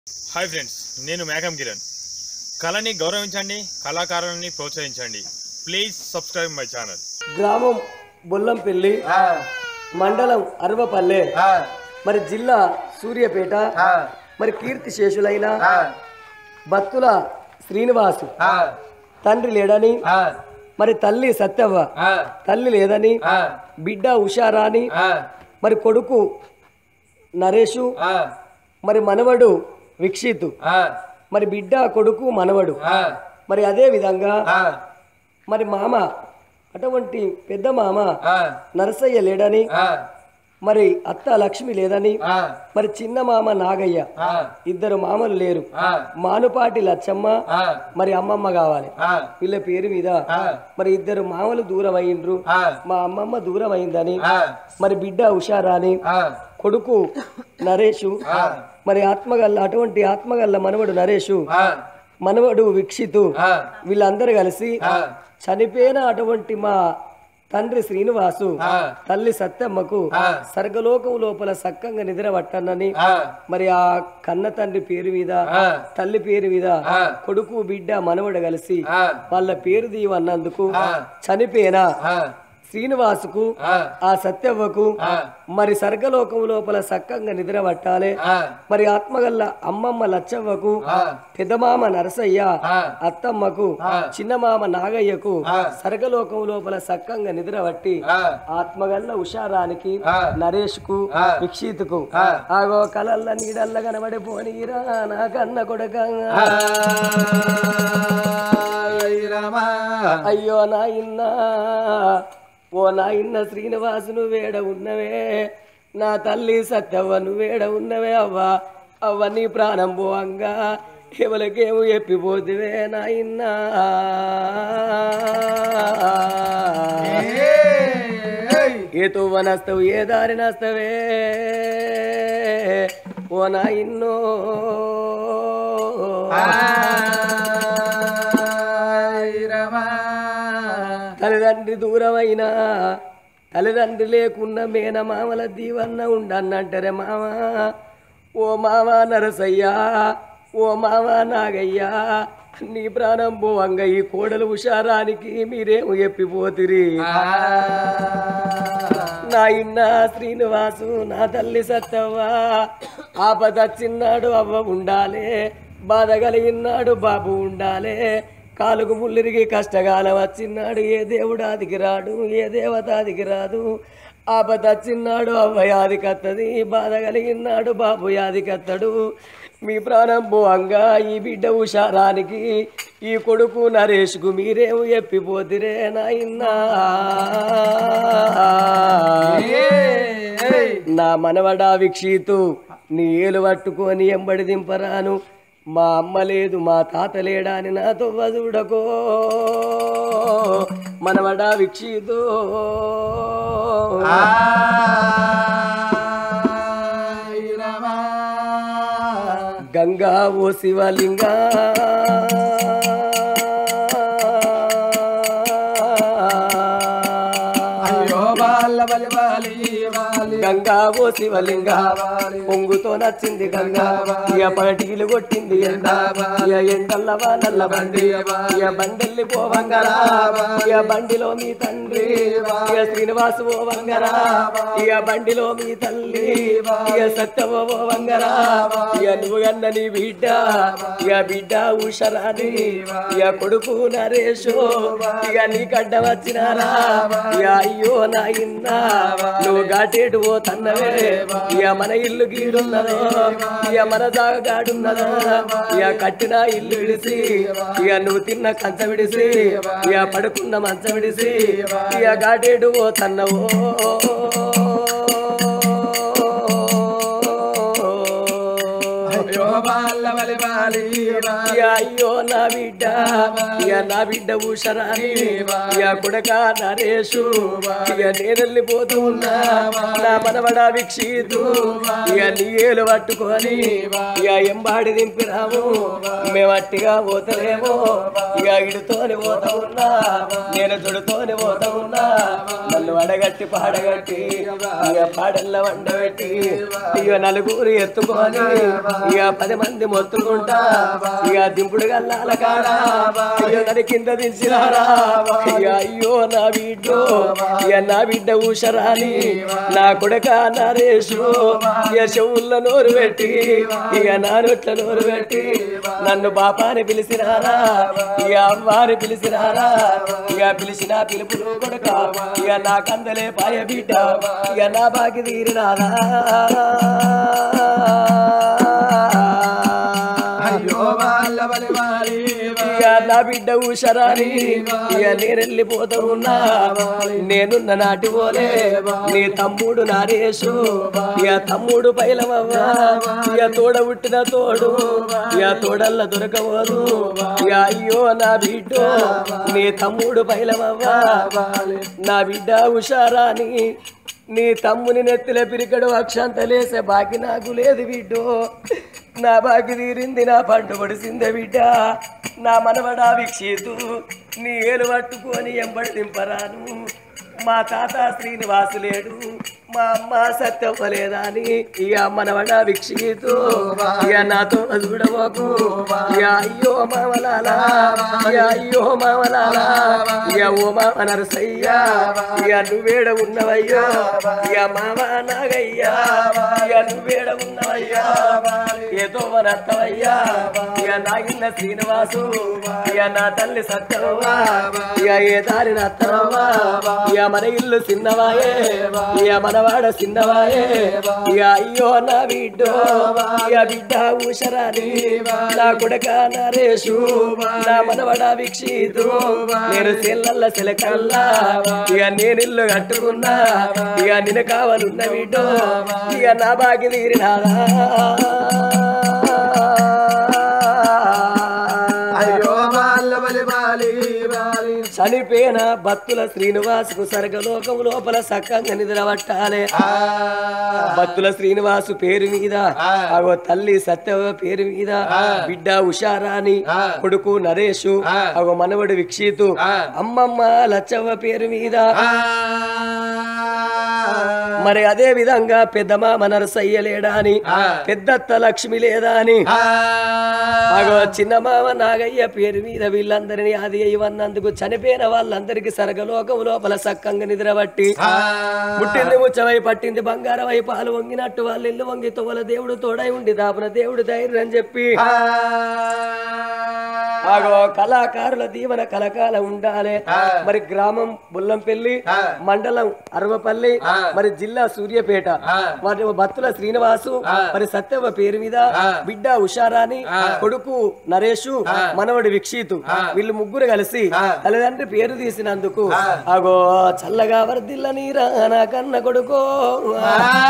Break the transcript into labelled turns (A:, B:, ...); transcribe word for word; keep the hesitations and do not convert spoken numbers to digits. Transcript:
A: Hi friends, నేను మేఘం కిరణ్. కళని గౌరవించండి, కళాకారులని ప్రోత్సహించండి. Please subscribe my channel.
B: గ్రామం బొల్లంపల్లి, మండలం అరవపల్లె, మరి జిల్లా సూర్యాపేట. మరి కీర్తి శేషులైన బత్తుల శ్రీనివాసు తండ్రి లేడని, మరి తల్లి సత్యవ్వ తల్లి లేదని, బిడ్డ ఉషారాణి, మరి కొడుకు నరేషు, మరి మనవడు వీక్షితు, మరి బిడ్డ కొడుకు మనవడు. మరి అదే విధంగా మరి మామ అటువంటి పెద్ద మామ నరసయ్య లేడని, మరి అత్త లక్ష్మి లేదని, మరి చిన్న మామ నాగయ్య, ఇద్దరు మామలు లేరు. మానుపాటి లచ్చమ్మ, మరి అమ్మమ్మ కావాలి. వీళ్ళ పేరు మీద మరి ఇద్దరు మామలు దూరం అయిండ్రు. మా అమ్మమ్మ దూరం అయిందని, మరి బిడ్డ ఉషారాని, కొడుకు నరేషు, మరి ఆత్మగల్ల అటువంటి ఆత్మగల్ల మనవడు నరేషు, మనవడు వీక్షితు, వీళ్ళందరూ కలిసి చనిపోయిన అటువంటి మా తండ్రి శ్రీనివాసు తల్లి సత్యమ్మకు సర్గలోకం లోపల సక్కంగా నిద్ర పట్టనని, మరి ఆ కన్న తండ్రి పేరు మీద తల్లి పేరు మీద కొడుకు బిడ్డ మనవడు కలిసి వాళ్ళ పేరు దీవన్నందుకు చనిపోయిన శ్రీనివాసుకు ఆ సత్యవ్వకు మరి సర్గలోకం లోపల సక్కంగా నిద్ర పట్టాలి. మరి ఆత్మగల్ల అమ్మమ్మ లచ్చవ్వకు, పెద్దమామ నరసయ్య అత్తమ్మకు, చిన్నమామ నాగయ్యకు సర్గలోకం లోపల సక్కంగా నిద్ర పట్టి ఆత్మగల్ల ఉషారానికి, నరేష్ కు, వీక్షితుకు ఆగో కలల్ల నీడల్ల కనబడిపోనీరా నా కన్న కొడక, అయ్యో నాయన్నా ఓ నాయన్న శ్రీనివాసును వేడ ఉన్నవే, నా తల్లి సత్యవ్వను వేడ ఉన్నవే అవ్వా, అవ్వ నీ ప్రాణం పోవంగా ఎవరికేమో ఎప్పిపోతువే నాయన్న, ఏ తువ్వనస్తవు ఏ దారి నస్తవే ఓ నాయన్నో, తల్లిదండ్రి దూరమైనా తల్లిదండ్రి లేకున్న మేన మామల దీవన్న ఉండన్నంటారే మామ. ఓ మామ నరసయ్యా, ఓ మామ నాగయ్యా, నీ ప్రాణం పోవంగా ఈ కోడలు ఉషారానికి మీరేమో ఎప్పిపోతిరి. నా ఇన్న శ్రీనివాసు నా తల్లి సత్తవ్వ, ఆపద చిన్నాడు అవ్వ ఉండాలే, బాధ కలిగినాడు బాబు ఉండాలే, కాలుకు ముళ్ళిరిగి కష్టకాలం వచ్చినాడు ఏ దేవుడాదికి రాడు, ఏ దేవతాదికి రాదు. ఆపద వచ్చినాడు అవ్వ యాదికత్తది, బాధ కలిగినాడు బాబు యాదికత్తడు. మీ ప్రాణం పోవంగా ఈ బిడ్డ ఉషారానికి ఈ కొడుకు నరేష్కు మీరేమో ఎప్పిపోతిరే నాయన్నా. నా మనవడా వీక్షితు నీ ఏలు పట్టుకొని ఎంబడి దింపరాను, మా అమ్మ లేదు మా తాత లేడా అని నాతో చూడకో మనవడా వీక్షితు. గంగా ఓ శివలింగా గంగా ఓ శివలింగా పొంగుతో నచ్చింది గంగా, ఇక పగటిలు కొట్టింది ఎండ, ఇక ఎండల్లవా నల్ల బండి, ఇక బండెల్లి పోవంగరా, ఇక బండిలో మీ తండ్రి ఇక శ్రీనివాసు పోవంగరా, ఇక బండిలో మీ తల్లి ఇక సత్యవో పోవంగరా, ఇక నువ్వు కన్న నీ బిడ్డ ఇక బిడ్డ ఉషరాని, ఇక కొడుకు నరేషు ఇక నీ కడ్డ వచ్చినారా, ఇక అయ్యో నాయన్నా నువ్వు గాటేటు పోతన్నవే, ఇక మన ఇల్లు గీడున్నదో, ఇక మన దాగాడున్నదో, ఇక కట్టిన ఇల్లు విడిసి, ఇక నువ్వు తిన్న కంచ విడిసి, ఇక పడుకున్న మంచ విడిసి, ఇక గాటేటు పోతన్నవో అయ్యో నా బిడ్డ ఇక నా బిడ్డ ఉషరాని, ఇక కొడక నరేషు ఇక నేనెళ్ళిపోతూ ఉన్నా, నా మనవడా వీక్షితు ఇక నీ ఏలు పట్టుకొని ఇక ఎంబాడి దింపినాము, మేము అట్టిగా పోతలేమో, ఇక ఇడుతోని పోతా ఉన్నా, నేను జుడుతోని పోతా ఉన్నా, నన్ను అడగట్టి పాడగట్టి ఇక పాడల్ల వండబెట్టి ఇక నలుగురు ఎత్తుకొని ఇక పది మంది మొత్తుకుంటా ఇక దింపుడు గల్లాల కాడా అయ్యో నడి కింద దించినారా ఇక అయ్యో నా బిడ్డో ఇక నా బిడ్డ ఊషరాని నా కొడుక నరేషు ఇక చెవుల్లో నోరు పెట్టి ఇక నా నోట్ల నోరు పెట్టి నన్ను బాపాని పిలిచినారా ఇక అమ్మాని పిలిచినారా ఇక పిలిచిన పిలుపులు కొడుక ఇక నా కందలే పాయ బిడ్డ ఇక నా బాకి తీరినారా ఇక నా బిడ్డ ఊషరాని ఇక నేనెళ్ళిపోతా ఉన్నా నేనున్న నాటి పోలే నీ తమ్ముడు నారేషు ఇక తమ్ముడు పైలమవ్వ ఇక తోడ పుట్టిన తోడు ఇక తోడల్ల దొరకవదు ఇక అయ్యో నా బిడ్డ నీ తమ్ముడు పైలమవ్వ నా బిడ్డ ఉషారాని నీ తమ్ముని నెత్తిల పిరికడు అక్షంతలేసే బాకి నాకు లేదు బిడ్డో నా బాకి తీరింది నా పంట పడిసిందే బిడ్డ నా మనవడా వీక్షితు నీ ఏలు పట్టుకొని ఎంబడి దింపరాను మా తాత శ్రీనివాసు లేడు మా అమ్మ సత్యవ్వలేదా అని ఇక మనవడా వీక్షితు ఇక నాతో చూడబోకు ఇక అయ్యో మామలాలా ఇక అయ్యో మామలాలా ఇక ఓ మామ నరసయ్యా ఇక నువ్వేడ ఉన్నవయ్యో ఇక మామ నాగయ్యా ఇక నువ్వేడ ఉన్నవయ్యా ఏదో మనత్తవయ్యా ఇక నా ఇన్న శ్రీనివాసు ఇక నా తల్లి సత్యవ్వ ఇక ఏ దారి నత్తవవ్వా ఇక మన ఇల్లు చిన్నవాయే ఇక మనవాడ చిన్నవాయే ఇక అయ్యో నా బిడ్డో ఇక బిడ్డ ఊషరాని నా కొడుక నరేషు నా మనవడ వీక్షితు నేను చెల్లల్ల చిలకల్లా ఇక నేనిల్లు కట్టుకున్నా ఇక నిన్ను కావాలన్న బిడ్డో ఇక నా బాకి తీరినారా చనిపోయిన భక్తుల శ్రీనివాసుకు స్వర్గలోకం లోపల సక్కంగా నిద్రపట్టాలే భక్తుల శ్రీనివాసు పేరు మీద అగో తల్లి సత్యవ పేరు మీద బిడ్డ ఉషారాని కొడుకు నరేషు అగో మనవడు వీక్షితు అమ్మమ్మ లచ్చవ్వ పేరు మీద మరి అదే విధంగా పెద్ద మామ నరసయ్య లేడా అని పెద్దత్త లక్ష్మి లేదా అని అగో చిన్న మామ నాగయ్య పేరు మీద వీళ్ళందరినీ అది ఇవన్నందుకు చనిపోయిన వాళ్ళందరికీ సరగలోకం లోపల సక్కంగా నిద్రబట్టి పుట్టింది ముచ్చవై పట్టింది బంగారం అయి పాలు వంగినట్టు వాళ్ళ ఇల్లు వంగి తోల దేవుడు తోడై ఉండి దాపున దేవుడు ధైర్యం అని చెప్పి ఆగో కళాకారుల దీవెన కలకాల ఉండాలి మరి గ్రామం బుల్లంపల్లి మండలం అరవపల్లి మరి జిల్లా సూర్యపేట మరి భక్తుల శ్రీనివాసు మరి సత్యవ పేరు మీద బిడ్డ ఉషారాని కొడుకు నరేషు మనవడి వీక్షితు వీళ్ళు ముగ్గురు కలిసి తల్లిదండ్రి పేరు తీసినందుకు ఆగో చల్లగా వర్దిల్ల నీరా నా కన్న కొడుకో